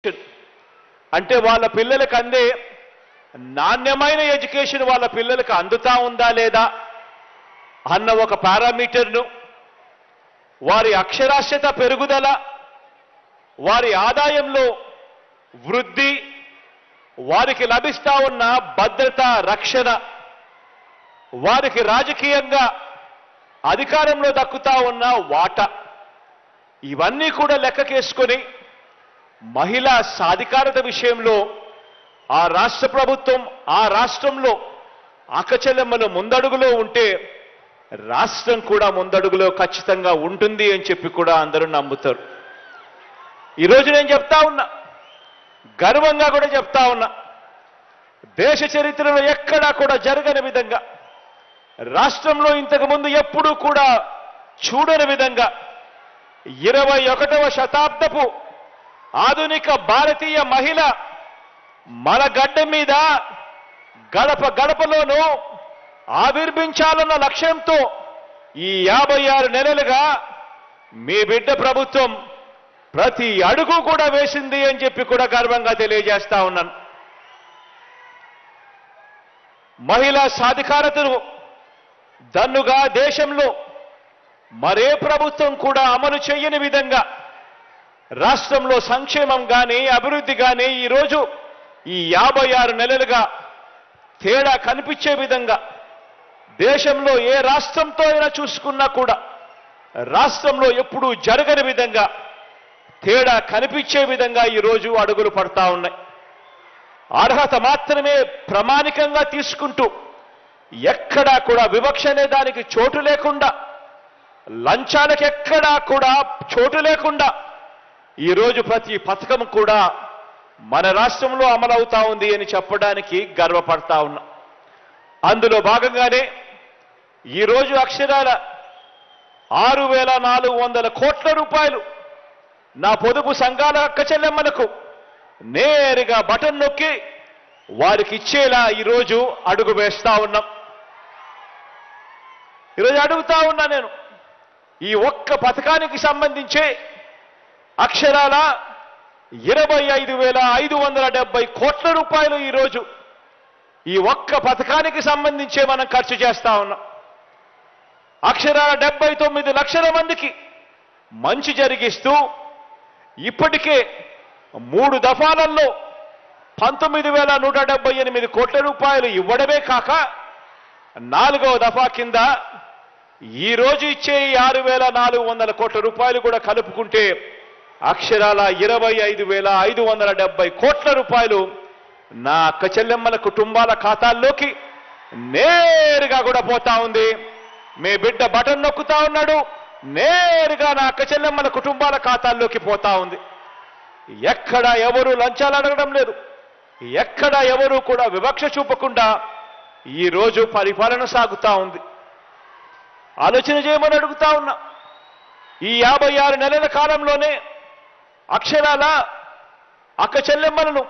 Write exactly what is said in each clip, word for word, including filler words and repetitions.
అంటే వాళ్ళ పిల్లలకు అందే నాణ్యమైన ఎడ్యుకేషన్ వాళ్ళ పిల్లలకు అందుతా ఉందా లేదా అన్న ఒక పారామీటర్ను, వారి అక్షరాస్యత పెరుగుదల, వారి ఆదాయంలో వృద్ధి, వారికి లభిస్తా ఉన్న భద్రత, రక్షణ, వారికి రాజకీయంగా అధికారంలో దక్కుతా ఉన్న వాటా, ఇవన్నీ కూడా లెక్కకేసుకొని మహిళా సాధికారత విషయంలో ఆ రాష్ట్ర ప్రభుత్వం, ఆ రాష్ట్రంలో అక్కచెల్లెమ్మలు ముందడుగులో ఉంటే రాష్ట్రం కూడా ముందడుగులో ఖచ్చితంగా ఉంటుంది అని చెప్పి కూడా అందరూ నమ్ముతారు. ఈరోజు నేను చెప్తా ఉన్నా, గర్వంగా కూడా చెప్తా ఉన్నా, దేశ చరిత్రలో ఎక్కడా కూడా జరగని విధంగా, రాష్ట్రంలో ఇంతకు ముందు ఎప్పుడూ కూడా చూడని విధంగా ఇరవై ఒకటవ శతాబ్దపు ఆధునిక భారతీయ మహిళ మన గడ్డ మీద గడప గడపలోనూ ఆవిర్భించాలన్న లక్ష్యంతో ఈ యాభై ఆరు నెలలుగా మీ బిడ్డ ప్రభుత్వం ప్రతి అడుగు కూడా వేసింది అని చెప్పి కూడా గర్వంగా తెలియజేస్తా ఉన్నాను. మహిళా సాధికారతను దన్నుగా దేశంలో మరే ప్రభుత్వం కూడా అమలు చేయని విధంగా రాష్ట్రంలో సంక్షేమం కానీ అభివృద్ధి కానీ ఈరోజు ఈ యాభై ఆరు నెలలుగా తేడా కనిపించే విధంగా, దేశంలో ఏ రాష్ట్రంతో అయినా చూసుకున్నా కూడా రాష్ట్రంలో ఎప్పుడూ జరగని విధంగా తేడా కనిపించే విధంగా ఈరోజు అడుగులు పడతా ఉన్నాయి. అర్హత మాత్రమే ప్రామాణికంగా తీసుకుంటూ ఎక్కడా కూడా వివక్ష అనే దానికి చోటు లేకుండా, లంచాలకు ఎక్కడా కూడా చోటు లేకుండా ఈరోజు ప్రతి పథకం కూడా మన రాష్ట్రంలో అమలవుతా ఉంది అని చెప్పడానికి గర్వపడతా ఉన్నా. అందులో భాగంగానే ఈరోజు అక్షరాల ఆరు వేల నాలుగు వందల కోట్ల రూపాయలు నా పొదుపు సంఘాల అక్క చెల్లెమ్మలకు నేరుగా బటన్ నొక్కి వారికి ఇచ్చేలా ఈరోజు అడుగు వేస్తా ఉన్నాం. ఈరోజు అడుగుతా ఉన్నా నేను, ఈ ఒక్క పథకానికి సంబంధించి అక్షరాల ఇరవై ఐదు వేల ఐదు వందల డెబ్బై కోట్ల రూపాయలు ఈరోజు ఈ ఒక్క పథకానికి సంబంధించే మనం ఖర్చు చేస్తా ఉన్నాం. అక్షరాల డెబ్బై తొమ్మిది లక్షల మందికి మంచి జరిగిస్తూ ఇప్పటికే మూడు దఫాలలో పంతొమ్మిది వేల నూట డెబ్బై ఎనిమిది కోట్ల రూపాయలు ఇవ్వడమే కాక నాలుగవ దఫా కింద ఈరోజు ఇచ్చే ఆరు వేల నాలుగు వందల కోట్ల రూపాయలు కూడా కలుపుకుంటే అక్షరాల ఇరవై ఐదు వేల ఐదు వందల డెబ్బై కోట్ల రూపాయలు నా అక్క చెల్లెమ్మల కుటుంబాల ఖాతాల్లోకి నేరుగా కూడా పోతా ఉంది. మీ బిడ్డ బటన్ నొక్కుతా ఉన్నాడు, నేరుగా నా అక్క చెల్లెమ్మల కుటుంబాల ఖాతాల్లోకి పోతా ఉంది. ఎక్కడ ఎవరు లంచాలు అడగడం లేదు, ఎక్కడ ఎవరు కూడా వివక్ష చూపకుండా ఈరోజు పరిపాలన సాగుతా ఉంది. ఆలోచన చేయమని అడుగుతా ఉన్నా. ఈ యాభై ఆరు నెలల కాలంలోనే అక్షరాల అక్క చెల్లెమ్మలను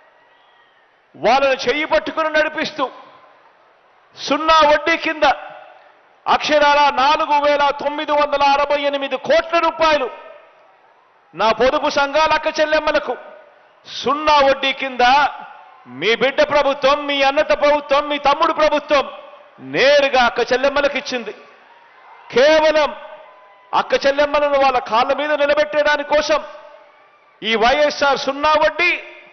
వాళ్ళను చెయ్యి పట్టుకుని నడిపిస్తూ సున్నా వడ్డీ కింద అక్షరాల నాలుగు వేల తొమ్మిది వందల అరవై ఎనిమిది కోట్ల రూపాయలు నా పొదుపు సంఘాల అక్క చెల్లెమ్మలకు సున్నా వడ్డీ కింద మీ బిడ్డ ప్రభుత్వం, మీ అన్నత ప్రభుత్వం, మీ తమ్ముడు ప్రభుత్వం నేరుగా అక్క చెల్లెమ్మలకు ఇచ్చింది. కేవలం అక్క చెల్లెమ్మలను వాళ్ళ కాళ్ళ మీద నిలబెట్టేదాని కోసం ఈ వైఎస్ఆర్ సున్నా వడ్డీ,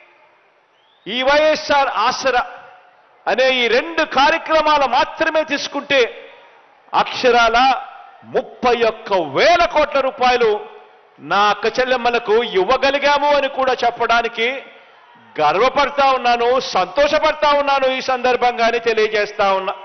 ఈ వైఎస్ఆర్ ఆసరా అనే ఈ రెండు కార్యక్రమాలు మాత్రమే తీసుకుంటే అక్షరాల ముప్పై ఒక్క వేల కోట్ల రూపాయలు నా అక్క చెల్లెమ్మలకు ఇవ్వగలిగాము అని కూడా చెప్పడానికి గర్వపడతా ఉన్నాను, సంతోషపడతా ఉన్నాను. ఈ సందర్భంగానే తెలియజేస్తా ఉన్నా.